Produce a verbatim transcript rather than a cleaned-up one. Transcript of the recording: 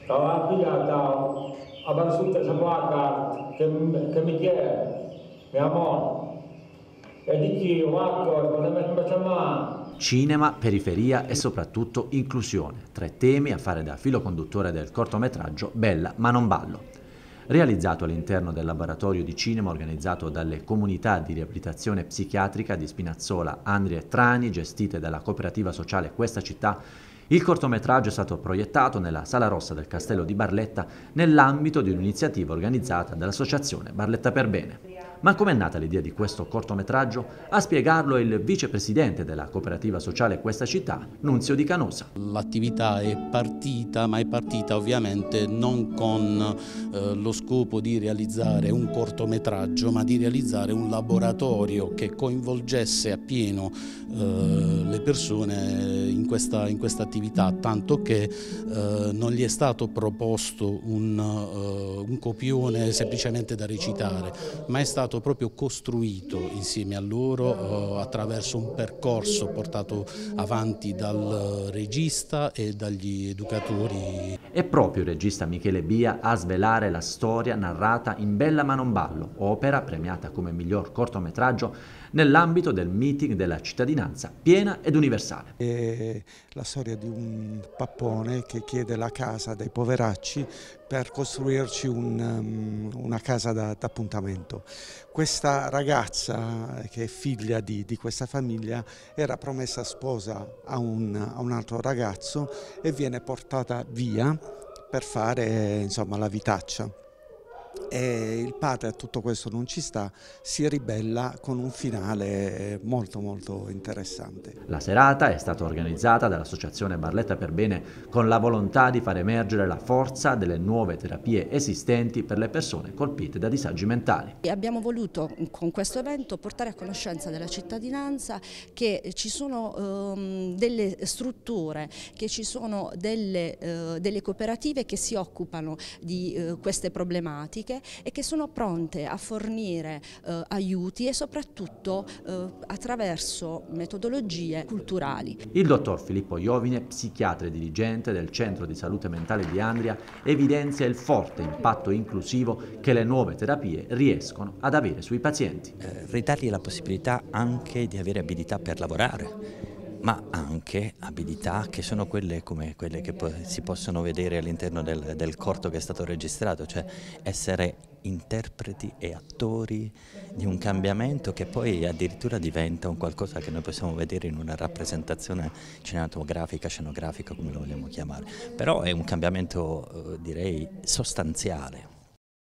Stava pigliata a basutta sapata che, che mi chiede, mia moglie, e di chi, Marco, potete mettere. Cinema, periferia e soprattutto inclusione, tre temi a fare da filo conduttore del cortometraggio Bella ma non ballo. Realizzato all'interno del laboratorio di cinema organizzato dalle comunità di riabilitazione psichiatrica di Spinazzola, Andria e Trani, gestite dalla cooperativa sociale Questa Città, il cortometraggio è stato proiettato nella Sala Rossa del Castello di Barletta nell'ambito di un'iniziativa organizzata dall'associazione Barletta per Bene. Ma com'è nata l'idea di questo cortometraggio? A spiegarlo il vicepresidente della cooperativa sociale Questa Città, Nunzio Di Canosa. L'attività è partita, ma è partita ovviamente non con eh, lo scopo di realizzare un cortometraggio, ma di realizzare un laboratorio che coinvolgesse appieno eh, le persone in questa, in questa attività, tanto che eh, non gli è stato proposto un, uh, un copione semplicemente da recitare, ma è stato proprio costruito insieme a loro eh, attraverso un percorso portato avanti dal regista e dagli educatori. È proprio il regista Michele Bia a svelare la storia narrata in Bella ma non ballo, opera premiata come miglior cortometraggio nell'ambito del meeting della cittadinanza piena ed universale. È la storia di un pappone che chiede la casa dai poveracci per costruirci un, um, una casa d'appuntamento. Questa ragazza, che è figlia di, di questa famiglia, era promessa sposa a un, a un altro ragazzo e viene portata via per fare, insomma, la vitaccia. E il padre a tutto questo non ci sta, si ribella con un finale molto molto interessante. La serata è stata organizzata dall'associazione Barletta per Bene con la volontà di far emergere la forza delle nuove terapie esistenti per le persone colpite da disagi mentali. E abbiamo voluto con questo evento portare a conoscenza della cittadinanza che ci sono um, delle strutture, che ci sono delle, uh, delle cooperative che si occupano di uh, queste problematiche e che sono pronte a fornire eh, aiuti e soprattutto eh, attraverso metodologie culturali. Il dottor Filippo Iovine, psichiatra e dirigente del Centro di Salute Mentale di Andria, evidenzia il forte impatto inclusivo che le nuove terapie riescono ad avere sui pazienti. Eh, ridargli la possibilità anche di avere abilità per lavorare, ma anche abilità che sono quelle come quelle che si possono vedere all'interno del, del corto che è stato registrato, cioè essere interpreti e attori di un cambiamento che poi addirittura diventa un qualcosa che noi possiamo vedere in una rappresentazione cinematografica, scenografica, come lo vogliamo chiamare, però è un cambiamento eh, direi sostanziale.